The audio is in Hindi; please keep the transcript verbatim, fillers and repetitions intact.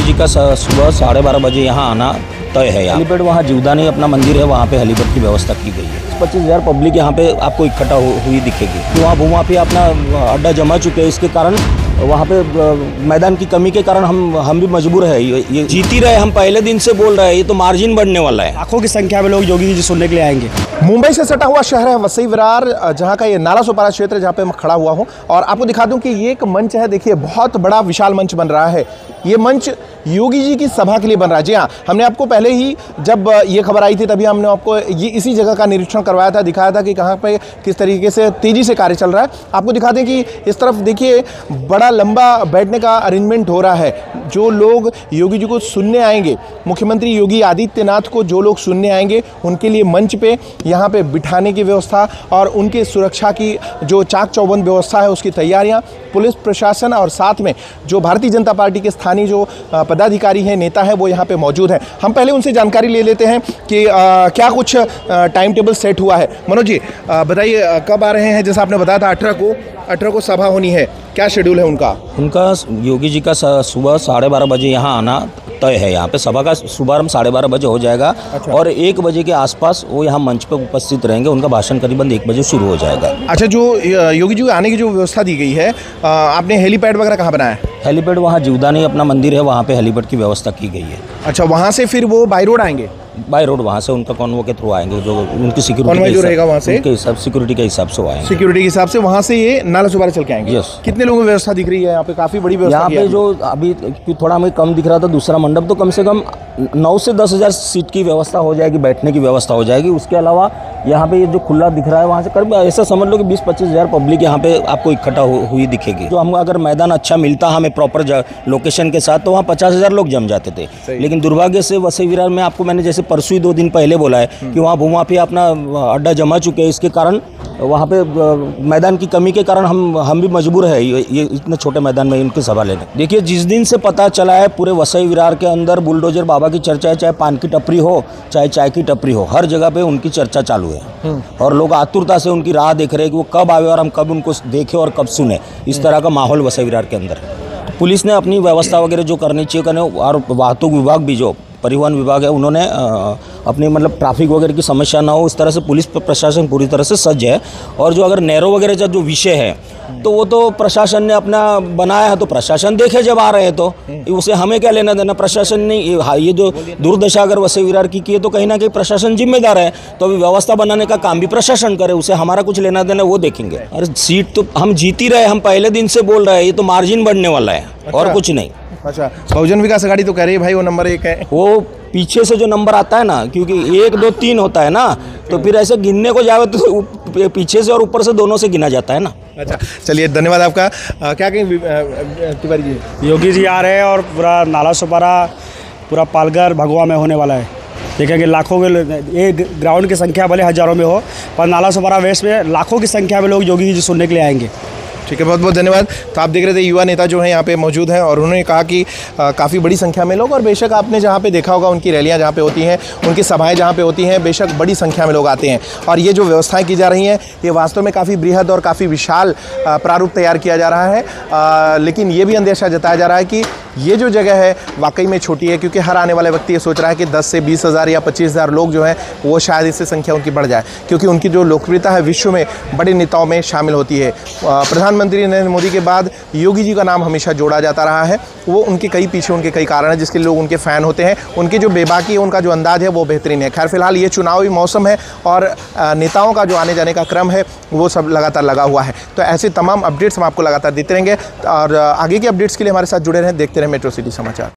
योगी जी का सुबह साढ़े बारह बजे यहाँ आना तय है। हेलीपैड वहाँ जीवदानी अपना मंदिर है, वहाँ पे हेलीपैड की व्यवस्था की गई है। पच्चीस हज़ार पब्लिक यहाँ पे आपको इकट्ठा हुई दिखेगी। तो वहाँ भूमा पे अपना अड्डा जमा चुके हैं, इसके कारण वहाँ पे मैदान की कमी के कारण हम हम भी मजबूर है। ये, ये जीत ही रहे, हम पहले दिन से बोल रहे हैं, ये तो मार्जिन बढ़ने वाला है। लाखों की संख्या में लोग योगी जी सुनने के लिए आएंगे। मुंबई से सटा हुआ शहर है वसई विरार, जहाँ का ये नालासोपारा क्षेत्र जहाँ पे मैं खड़ा हुआ हूँ, और आपको दिखा दूँ कि ये एक मंच है। देखिए बहुत बड़ा विशाल मंच बन रहा है। ये मंच योगी जी की सभा के लिए बन रहा है। जी हाँ, हमने आपको पहले ही जब ये खबर आई थी तभी हमने आपको ये इसी जगह का निरीक्षण करवाया था, दिखाया था कि कहाँ पे किस तरीके से तेज़ी से कार्य चल रहा है। आपको दिखा दें कि इस तरफ देखिए बड़ा लंबा बैठने का अरेंजमेंट हो रहा है। जो लोग योगी जी को सुनने आएंगे, मुख्यमंत्री योगी आदित्यनाथ को जो लोग सुनने आएंगे, उनके लिए मंच पे यहाँ पे बिठाने की व्यवस्था और उनके सुरक्षा की जो चाक चौबंद व्यवस्था है उसकी तैयारियाँ, पुलिस प्रशासन और साथ में जो भारतीय जनता पार्टी के स्थानीय जो पदाधिकारी हैं, नेता हैं, वो यहाँ पे मौजूद हैं। हम पहले उनसे जानकारी ले लेते हैं कि आ, क्या कुछ टाइम टेबल सेट हुआ है। मनोज जी बताइए, कब आ रहे हैं? जैसा आपने बताया था अठारह को अठारह को सभा होनी है, क्या शेड्यूल है उनका? उनका योगी जी का सुबह साढ़े बारह बजे यहाँ आना तय है। यहाँ पे सभा का शुभारंभ साढ़े बारह बजे हो जाएगा। अच्छा। और एक बजे के आसपास वो यहाँ मंच पे उपस्थित रहेंगे। उनका भाषण करीबन एक बजे शुरू हो जाएगा। अच्छा, जो योगी जी आने की जो व्यवस्था दी गई है, आपने हेलीपैड वगैरह कहाँ बनाया है? हेलीपैड वहाँ जीवदानी अपना मंदिर है, वहाँ पे हेलीपैड की व्यवस्था की गई है। अच्छा, वहाँ से फिर वो बाई रोड आएंगे? बाय रोड वहाँ से उनका कॉन्वो के थ्रू आएंगे, जो उनकी सिक्योरिटी जो रहेगा वहाँ से उनके हिसाब सिक्योरिटी के हिसाब से आएंगे। सिक्योरिटी के हिसाब से वहाँ से ये नालासोपारा चल के आएंगे। यस। कितने लोगों की व्यवस्था दिख रही है यहाँ पे? काफ़ी बड़ी व्यवस्था यहाँ पे जो अभी थोड़ा हमें कम दिख रहा था दूसरा मंडप, तो कम से कम नौ से दस हज़ार सीट की व्यवस्था हो जाएगी, बैठने की व्यवस्था हो जाएगी। उसके अलावा यहाँ पे ये जो खुला दिख रहा है वहाँ से करीब ऐसा समझ लो कि बीस पच्चीस हज़ार पब्लिक यहाँ पे आपको इकट्ठा हुई दिखेगी। जो हम अगर मैदान अच्छा मिलता हमें प्रॉपर लोकेशन के साथ, तो वहाँ पचास हज़ार लोग जम जाते थे। लेकिन दुर्भाग्य से वसई विरार में आपको मैंने जैसे परसों ही दो दिन पहले बोला है कि वहाँ भूमा पे अपना अड्डा जमा चुके हैं, इसके कारण वहाँ पे मैदान की कमी के कारण हम हम भी मजबूर है ये, ये इतने छोटे मैदान में इनकी सभा लेने। देखिए, जिस दिन से पता चला है पूरे वसई विरार के अंदर बुलडोजर बाबा की चर्चा है, चाहे पान की टपरी हो चाहे चाय की टपरी हो, हर जगह पे उनकी चर्चा चालू है। और लोग आतुरता से उनकी राह देख रहे हैं कि वो कब आवे और हम कब उनको देखें और कब सुने। इस तरह का माहौल वसई विरार के अंदर है। पुलिस ने अपनी व्यवस्था वगैरह जो करनी चाहिए करने, और वाहतुक विभाग भी जो परिवहन विभाग है उन्होंने अपनी मतलब ट्रैफिक वगैरह की समस्या ना हो, इस तरह से पुलिस प्रशासन पूरी तरह से सज्ज है। और जो अगर नैरो वगैरह का जो विषय है तो वो तो प्रशासन ने अपना बनाया है, तो प्रशासन देखे जब आ रहे हैं तो उसे हमें क्या लेना देना। प्रशासन ने ये जो दुर्दशा अगर वसई विरार की की है तो कहीं ना कहीं प्रशासन जिम्मेदार है। तो अभी व्यवस्था बनाने का काम भी प्रशासन करे, उसे हमारा कुछ लेना देना वो देखेंगे। अरे सीट तो हम जीत ही रहे, हम पहले दिन से बोल रहे हैं, ये तो मार्जिन बढ़ने वाला है। अच्छा। और कुछ नहीं। अच्छा, बहुजन विकास आघाड़ी तो कह रही है भाई वो नंबर एक है। वो पीछे से जो नंबर आता है ना, क्योंकि एक दो तीन होता है ना, तो फिर ऐसे गिनने को जाए तो पीछे से और ऊपर से दोनों से गिना जाता है ना। अच्छा, चलिए धन्यवाद आपका। आ, क्या कहेंगे तिवारी जी? योगी जी आ रहे हैं और पूरा नालासोपारा, पूरा पालघर भगवा में होने वाला है। देखेंगे लाखों के, ये ग्राउंड की संख्या भले हज़ारों में हो, पर नालासोपारा वेस्ट में लाखों की संख्या में लोग योगी जी सुनने के लिए आएंगे। ठीक है, बहुत बहुत धन्यवाद। तो आप देख रहे थे युवा नेता जो हैं यहाँ पे मौजूद हैं, और उन्होंने कहा कि काफ़ी बड़ी संख्या में लोग, और बेशक आपने जहाँ पे देखा होगा उनकी रैलियाँ जहाँ पे होती हैं, उनकी सभाएं जहाँ पे होती हैं, बेशक बड़ी संख्या में लोग आते हैं। और ये जो व्यवस्थाएं की जा रही हैं ये वास्तव में काफ़ी बृहद और काफ़ी विशाल प्रारूप तैयार किया जा रहा है। आ, लेकिन ये भी अंदेशा जताया जा रहा है कि ये जो जगह है वाकई में छोटी है, क्योंकि हर आने वाला व्यक्ति ये सोच रहा है कि दस से बीस हज़ार या पच्चीस हज़ार लोग जो हैं वो शायद इससे संख्या उनकी बढ़ जाए, क्योंकि उनकी जो लोकप्रियता है विश्व में बड़े नेताओं में शामिल होती है। प्रधानमंत्री नरेंद्र मोदी के बाद योगी जी का नाम हमेशा जोड़ा जाता रहा है। वो उनके कई पीछे उनके कई कारण हैं जिसके लोग उनके फ़ैन होते हैं। उनकी जो बेबाकी है, उनका जो अंदाज़ है वो बेहतरीन है। खैर फिलहाल ये चुनावी मौसम है और नेताओं का जो आने जाने का क्रम है वो सब लगातार लगा हुआ है। तो ऐसे तमाम अपडेट्स हम आपको लगातार देते रहेंगे, और आगे के अपडेट्स के लिए हमारे साथ जुड़े रहें, देखते रहें मेट्रो सिटी समाचार।